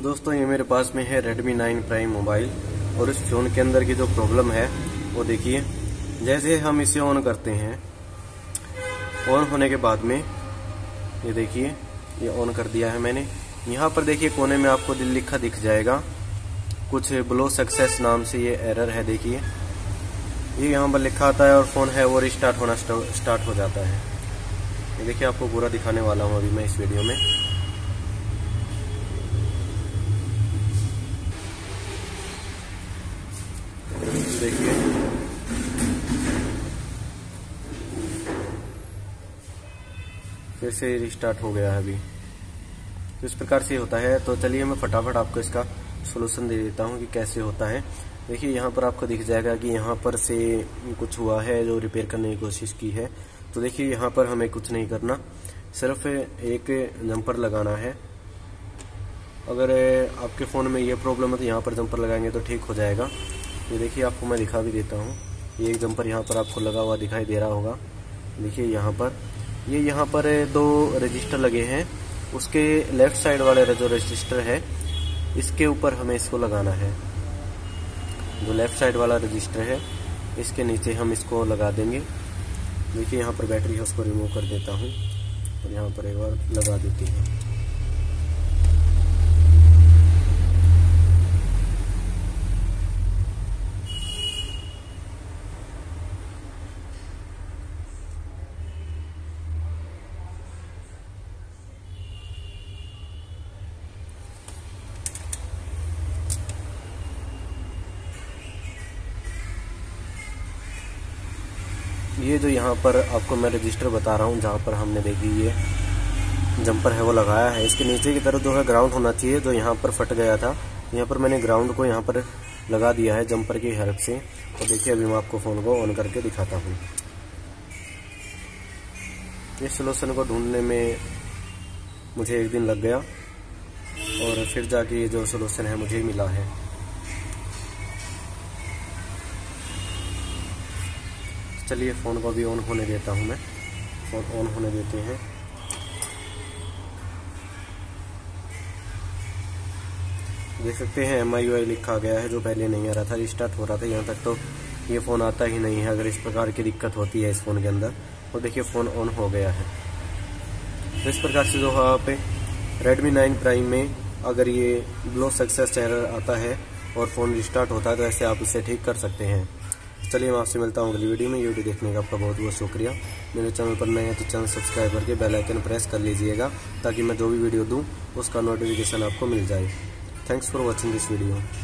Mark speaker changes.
Speaker 1: दोस्तों ये मेरे पास में है Redmi 9 Prime मोबाइल और इस फ़ोन के अंदर की जो प्रॉब्लम है वो देखिए। जैसे हम इसे ऑन करते हैं, ऑन होने के बाद में ये देखिए, ये ऑन कर दिया है मैंने। यहाँ पर देखिए कोने में आपको दिल लिखा दिख जाएगा, कुछ ब्लो सक्सेस नाम से ये एरर है। देखिए ये यहाँ पर लिखा आता है और फ़ोन है वो रिस्टार्ट होना स्टार्ट हो जाता है। ये देखिए आपको पूरा दिखाने वाला हूँ अभी मैं इस वीडियो में। देखिए फिर से रिस्टार्ट हो गया है अभी। तो इस प्रकार से होता है। तो चलिए मैं फटाफट आपको इसका सॉल्यूशन दे देता हूँ कि कैसे होता है। देखिए यहाँ पर आपको दिख जाएगा कि यहाँ पर से कुछ हुआ है जो रिपेयर करने की कोशिश की है। तो देखिए यहाँ पर हमें कुछ नहीं करना, सिर्फ एक जंपर लगाना है। अगर आपके फ़ोन में ये प्रॉब्लम है तो यहाँ पर जंपर लगाएंगे तो ठीक हो जाएगा। ये देखिए आपको मैं दिखा भी देता हूँ। ये एक जंपर यहाँ पर आपको लगा हुआ दिखाई दे रहा होगा। देखिए यहाँ पर दो रजिस्टर लगे हैं। उसके लेफ्ट साइड वाले जो रजिस्टर है इसके ऊपर हमें इसको लगाना है। जो लेफ्ट साइड वाला रजिस्टर है इसके नीचे हम इसको लगा देंगे। देखिए यहाँ पर बैटरी है, उसको रिमूव कर देता हूँ और यहाँ पर एक बार लगा देती है। ये जो यहाँ पर आपको मैं रजिस्टर बता रहा हूँ, जहाँ पर हमने देखी ये जंपर है वो लगाया है, इसके नीचे की तरफ जो है ग्राउंड होना चाहिए, जो यहाँ पर फट गया था। यहाँ पर मैंने ग्राउंड को यहाँ पर लगा दिया है जंपर की हेल्प से। तो देखिए अभी मैं आपको फ़ोन को ऑन करके दिखाता हूँ। इस सॉल्यूशन को ढूंढने में मुझे एक दिन लग गया और फिर जाके ये जो सॉल्यूशन है मुझे मिला है। चलिए फ़ोन को भी ऑन होने देता हूँ मैं। फ़ोन ऑन होने देते हैं। देख सकते हैं MIUI लिखा गया है, जो पहले नहीं आ रहा था, रिस्टार्ट हो रहा था। यहाँ तक तो ये फ़ोन आता ही नहीं है अगर इस प्रकार की दिक्कत होती है इस फ़ोन के अंदर। और देखिए फ़ोन ऑन हो गया है। तो इस प्रकार से जो है आप Redmi 9 Prime में अगर ये ब्लो सक्सेस एरर आता है और फ़ोन रिस्टार्ट होता है तो ऐसे आप इसे ठीक कर सकते हैं। चलिए मैं आपसे मिलता हूँ अगली वीडियो में। ये वीडियो देखने का आपका बहुत बहुत शुक्रिया। मेरे चैनल पर नए हैं तो चैनल सब्सक्राइब करके बेल आइकन प्रेस कर लीजिएगा, ताकि मैं जो भी वीडियो दूँ उसका नोटिफिकेशन आपको मिल जाए। Thanks for watching this video.